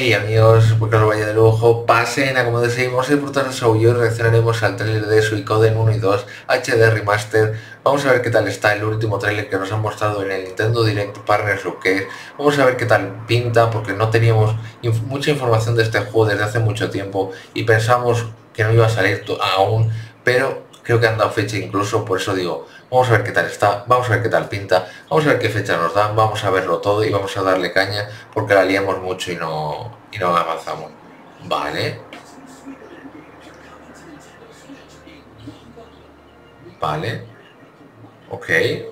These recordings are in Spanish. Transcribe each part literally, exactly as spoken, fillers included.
Hey amigos, porque os vaya de lujo, pasen a como deseemos disfrutar de show y hoy reaccionaremos al trailer de Suicoden uno y dos H D Remaster. Vamos a ver qué tal está el último trailer que nos han mostrado en el Nintendo Direct Partners Showcase. Vamos a ver qué tal pinta, porque no teníamos inf mucha información de este juego desde hace mucho tiempo y pensamos que no iba a salir aún, pero creo que han dado fecha incluso, por eso digo, vamos a ver qué tal está, vamos a ver qué tal pinta, vamos a ver qué fecha nos dan, vamos a verlo todo y vamos a darle caña porque la liamos mucho y no, y no avanzamos. Vale. Vale. Ok.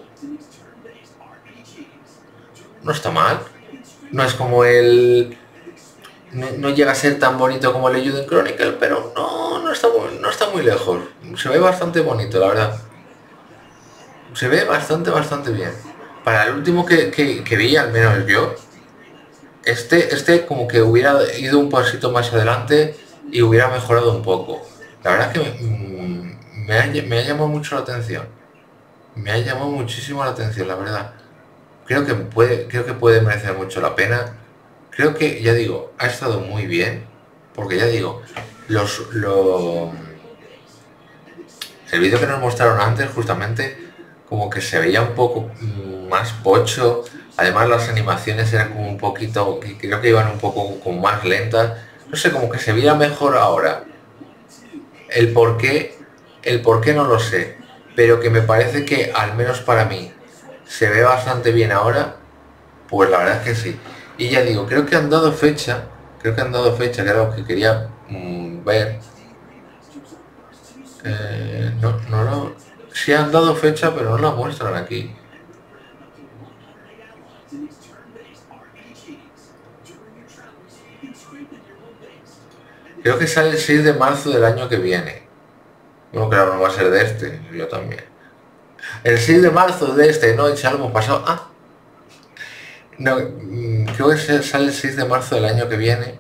No está mal. No es como el... No, no llega a ser tan bonito como el Eiyuden Chronicle, pero no, no está, muy, no está muy lejos. Se ve bastante bonito, la verdad. Se ve bastante, bastante bien. Para el último que, que, que vi, al menos yo, este, este como que hubiera ido un pasito más adelante y hubiera mejorado un poco. La verdad es que me, me, ha, me ha llamado mucho la atención. Me ha llamado muchísimo la atención, la verdad. Creo que puede, creo que puede merecer mucho la pena. Creo que, ya digo, ha estado muy bien. Porque ya digo, los, los el vídeo que nos mostraron antes justamente como que se veía un poco más pocho, además las animaciones eran como un poquito, creo que iban un poco como más lentas, no sé, como que se veía mejor ahora. El por qué, el por qué no lo sé, pero que me parece que al menos para mí se ve bastante bien ahora, pues la verdad es que sí. Y ya digo, creo que han dado fecha, creo que han dado fecha, que era lo que quería mmm, ver. Eh, no, no, no, sí han dado fecha, pero no la muestran aquí. Creo que sale el seis de marzo del año que viene. Bueno, claro, no va a ser de este, yo también. El seis de marzo de este, no, ya lo hemos pasado. Ah, no, creo que sale el seis de marzo del año que viene.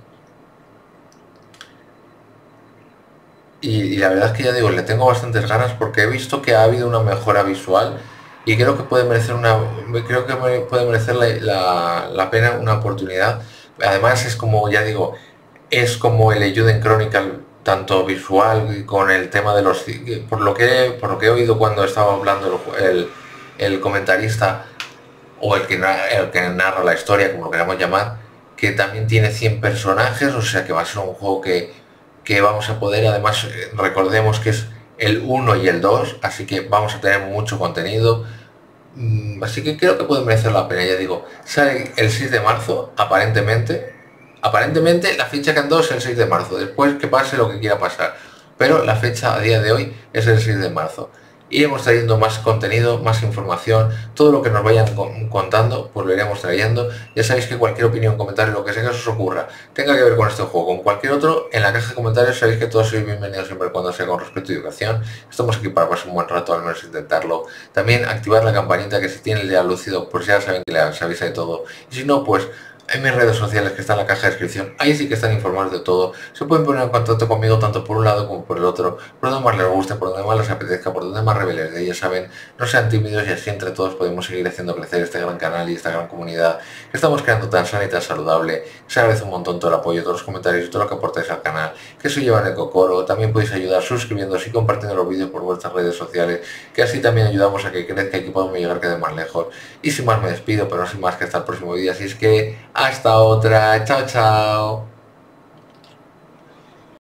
Y, y la verdad es que ya digo, le tengo bastantes ganas porque he visto que ha habido una mejora visual y creo que puede merecer una creo que puede merecer la, la, la pena una oportunidad. Además es como, ya digo, es como el Eiyuden Chronicle, tanto visual con el tema de los... Por lo que, por lo que he oído cuando estaba hablando el, el comentarista o el que, el que narra la historia, como lo queramos llamar, que también tiene cien personajes, o sea que va a ser un juego que, que vamos a poder, además recordemos que es el uno y el dos, así que vamos a tener mucho contenido, así que creo que puede merecer la pena. Ya digo, sale el seis de marzo, aparentemente, aparentemente la fecha que han dado es el seis de marzo, después que pase lo que quiera pasar, pero la fecha a día de hoy es el seis de marzo. Iremos trayendo más contenido, más información, todo lo que nos vayan contando, pues lo iremos trayendo. Ya sabéis que cualquier opinión, comentario, lo que sea que os ocurra, tenga que ver con este juego, con cualquier otro, en la caja de comentarios sabéis que todos sois bienvenidos siempre y cuando sea con respeto y educación. Estamos aquí para pasar un buen rato, al menos intentarlo. También activar la campanita, que si tiene el día lúcido, pues ya saben que les avisa de todo. Y si no, pues en mis redes sociales que está en la caja de descripción, ahí sí que están informados de todo. Se pueden poner en contacto conmigo tanto por un lado como por el otro, por donde más les guste, por donde más les apetezca, por donde más rebeldes de ellos saben. No sean tímidos y así entre todos podemos seguir haciendo crecer este gran canal y esta gran comunidad que estamos creando tan sana y tan saludable. Se agradece un montón todo el apoyo, todos los comentarios y todo lo que aportáis al canal, que eso lleva en el cocoro. También podéis ayudar suscribiéndose y compartiendo los vídeos por vuestras redes sociales, que así también ayudamos a que crezca y que podamos llegar cada vez más lejos. Y sin más me despido, pero no sin más que hasta el próximo vídeo, así es que hasta otra, chao chao.